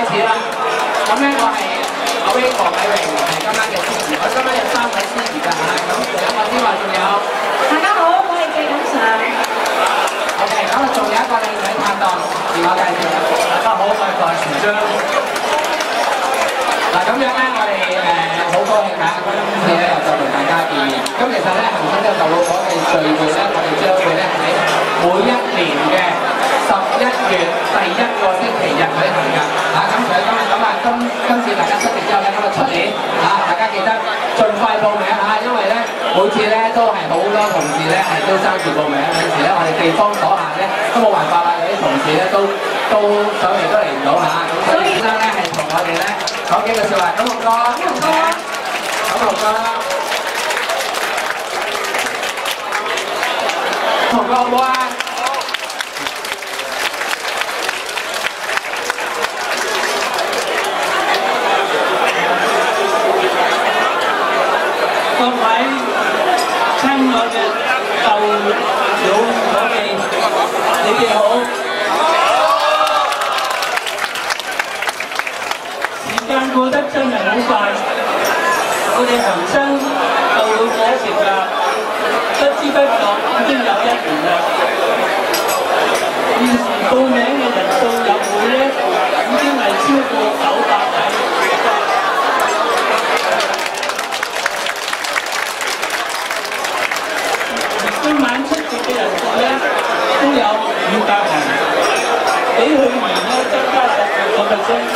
始啦。咁咧我係阿 Wing 黃偉榮，係今晚嘅司儀。我今晚有3位司儀㗎嚇，咁除咗我之外，仲有大家好，我係謝錦常。 OK， 咁啊仲有一個靚仔拍檔，自我介紹。大家好，我係范全章。嗱咁樣咧，我哋好高興嚇，今次咧又再同大家見面。咁其實咧，恒生嘅舊老伙嘅聚會咧，我哋將會咧喺每一年嘅11月第1個星期日舉行㗎。咁除咗咁啊，今次大家出席之後咧，咁啊出年大家記得盡快報名嚇，因為咧每次咧都係好多同事咧係都爭住報名，有時咧我哋地方所限咧都冇辦法啦，有啲同事咧都想嚟都嚟唔到嚇，咁所以先生咧係同我哋咧講幾句説話，九龍哥，九龍哥，九龍哥好唔好啊？ 各位親愛嘅舊老伙計，你哋好！時間過得真係好快，我哋恒生舊老伙成立，不知不覺已經有1年啦。現時報名嘅人數入會咧，已經係超過900位。今晚出席嘅人數咧都有500人，比去年咧增加12%。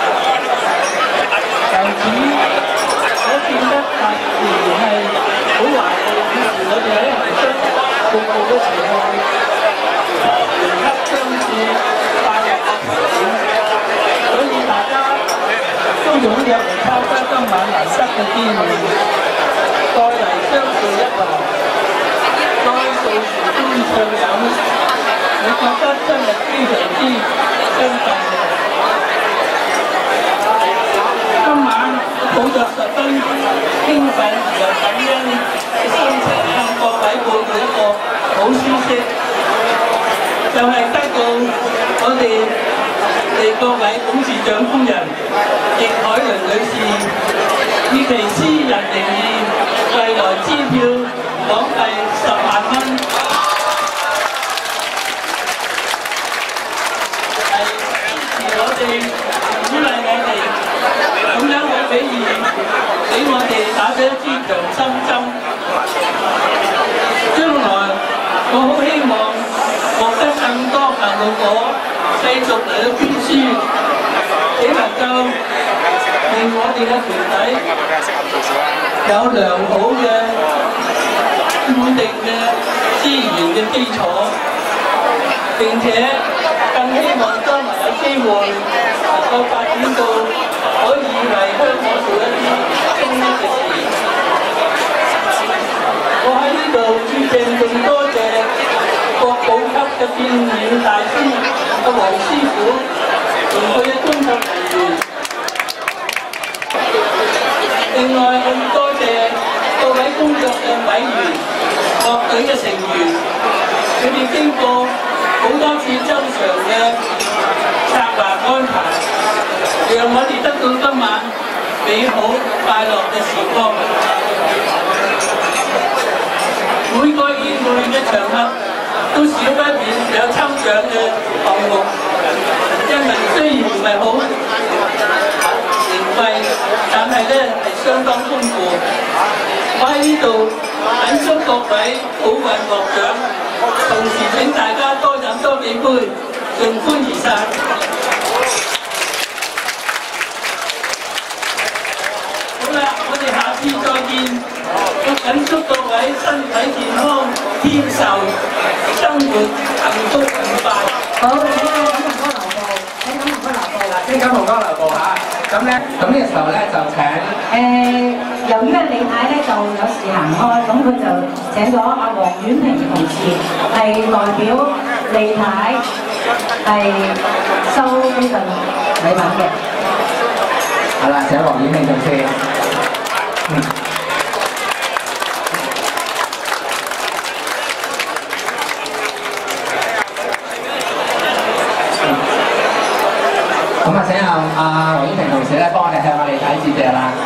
由此可見得大仍然係好懷念以前我哋喺恒生服務嘅時候，時刻相處快樂嘅場景，所以大家都踴躍嚟參加今晚難得嘅機會，再嚟相聚一堂。再做時端暢飲，我覺得真係非常之珍貴。今晚抱着十分興奮又感恩嘅心情向各位報告一個好消息，就係得到我哋各位董事長夫人易海倫女士以其私人名義遞來支票港幣10萬蚊，係支持我哋、鼓勵我哋，咁樣好比喻俾我哋打咗一支強心針。將來我好希望獲得更多舊老伙繼續嚟到捐輸，只能夠令我哋嘅團體有良好嘅固定嘅資源嘅基礎，並且更希望將來有機會能夠發展到可以為香港做一啲公益嘅事。我喺呢度致敬仲多謝國寶級嘅變臉大師阿黃師傅同佢嘅工作人員，另外更多謝各位工作嘅委員、樂隊嘅成員，佢哋經過好多次周詳嘅策劃安排，讓我哋得到今晚美好快樂嘅時光。每個宴會嘅場合都少不免有抽獎嘅項目，因為雖然唔係好名貴，但係咧係相當豐富。我喺呢度謹祝各位好運獲獎，同時請大家多飲多幾杯，盡歡而散。好啦，我哋下次再見。我謹祝各位身體健康，天壽，生活幸福愉快。 好，請九龍哥留步， 先九龍哥留步嚇。咁咧，咁呢個時候咧就請由於李太咧就有事行開，咁佢就請咗阿黃婉萍同事係代表李太係收呢份禮品嘅。 好啦，請黃婉萍同事。 咁啊，請阿黃婉婷同事咧幫我哋向我哋睇致謝啦。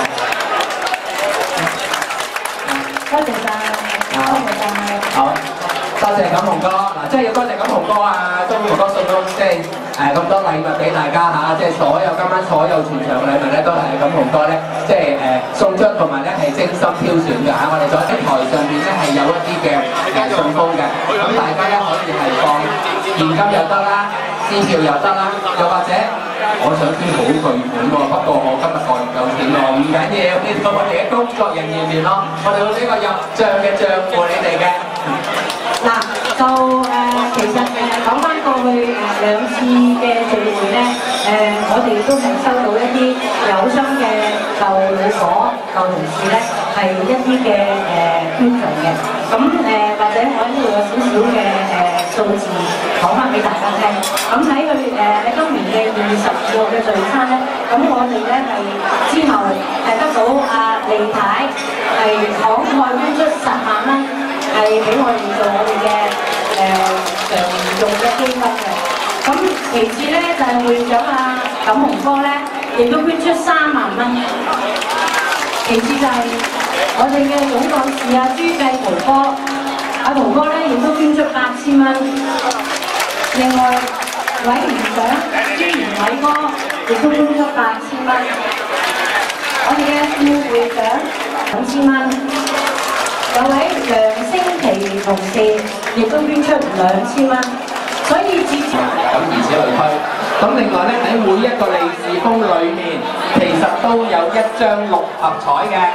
多謝晒，多謝晒。 好，多謝錦鴻哥嗱，即係要多謝錦鴻哥啊，鍾鴻哥送到即係咁多禮物俾大家嚇，即係今晚所有全場嘅禮物咧都係錦鴻哥咧，即係送出同埋咧係精心挑選嘅嚇。我哋在台上邊咧係有一啲嘅信封嘅，咁大家咧可以係放現金又得啦，支票又得啦，又或者我想捐好巨款喎，不過我今日袋唔夠錢喎，唔緊要，呢個我哋嘅工作人員聯絡，我哋會呢個入帳嘅帳戶你哋嘅。 嗱，就其實講翻過去2次嘅聚會咧，我哋都係收到一啲有心嘅舊老伙、舊同事咧，係一啲嘅捐贈嘅。咁或者我呢度有少少嘅數字講翻俾大家聽。咁喺佢今年嘅22號嘅聚餐咧，咁我哋咧係之後得到阿利太係慷慨捐出10萬蚊。係俾我哋做我哋嘅常用嘅基金嘅。咁其次咧就係會長阿錦鴻哥咧，亦都捐出3萬蚊。其次就係我哋嘅總幹事阿朱繼豪哥，阿豪哥咧亦都捐出8000蚊。另外委員長朱元偉哥亦都捐出8000蚊。我哋嘅副會長5000蚊。有位梁星琪同事亦都捐出2000蚊，所以至少咁如此類推。咁另外咧喺每一個利是封裏面，其實都有1張6合彩嘅，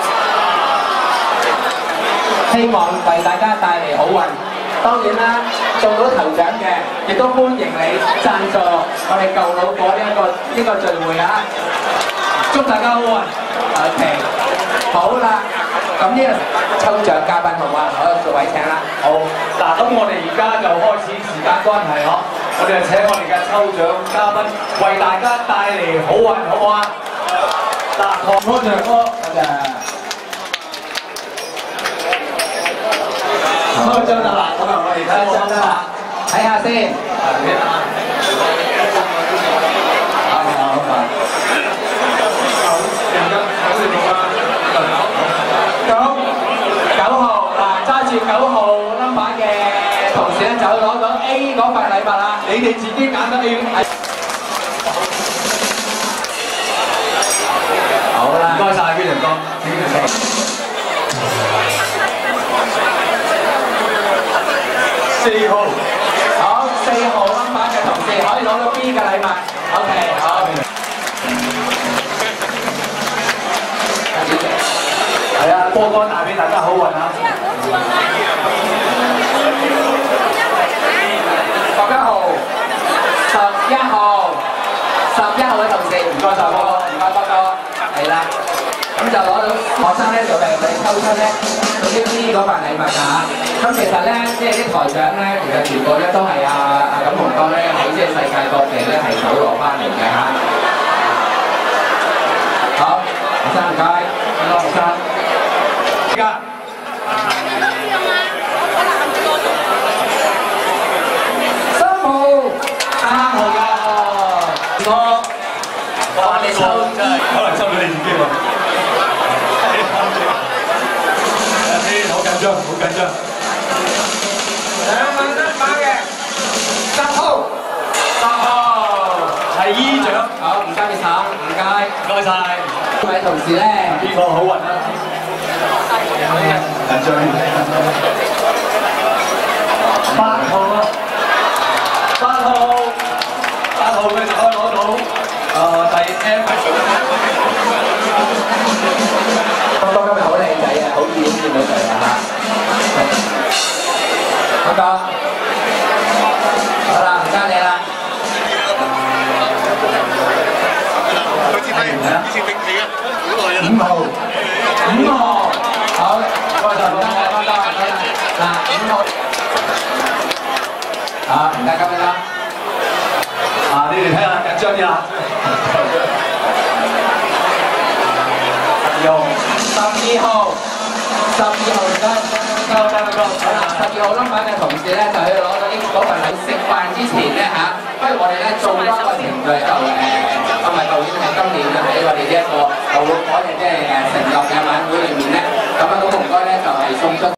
希望為大家帶嚟好運。當然啦，中到頭獎嘅，亦都歡迎你贊助我哋舊老伙呢個聚會啊！祝大家好運。OK， 好啦。咁呢個抽獎嘉賓好嘛？好，各位請啦。 好，嗱，咁我哋而家就開始時間關係嗬，我哋就請我哋嘅抽獎嘉賓為大家帶嚟好運，好唔好啊？嗱，多謝哥，多謝。抽獎啦，咁啊，我哋睇下先。9號嗱，揸住9號 number 嘅同事咧就攞到 A 嗰份禮物啦，你哋自己揀得 A。好啦，唔該曬，邊條哥。4號，好，4號 number 嘅同事可以攞到 B 嘅禮物。OK， 好。係啊，波哥帶俾大家好運啊！11號嘅同事，唔該曬波哥，唔該波哥，係啦，咁就攞到學生咧就係你抽出咧到啲 B 嗰份禮物㗎。咁其實咧，即係啲台長咧，其實全部咧都係阿錦鴻哥咧喺即係世界各地咧係搜羅翻嚟嘅嚇。好，學生唔該，唔該學生。3號㗎，我你抽真係可能抽到你自己喎，好緊張，好緊張。2萬1把嘅10號係衣獎，好唔該你手，唔該，唔該曬。各位同事咧，邊個好運啊？緊張。8號啊，8號佢就可以攞到第 F。東東今日好靚仔啊，好見到佢啊嚇。好㗎，好啦，唔該你啦。5號，好，多謝唔該曬，多謝嗱5號，啊唔該咁樣啦，啊你哋睇下緊張啲啊，12號唔該。 12號冧板嘅同事咧，就去攞咗嗰份禮食飯之前咧嚇，不如我哋咧做多一個程序就唔係舊年係今年就喺我哋呢一個舊老火嘅即係成立嘅晚會裏面咧，咁啊好唔該咧就係送出。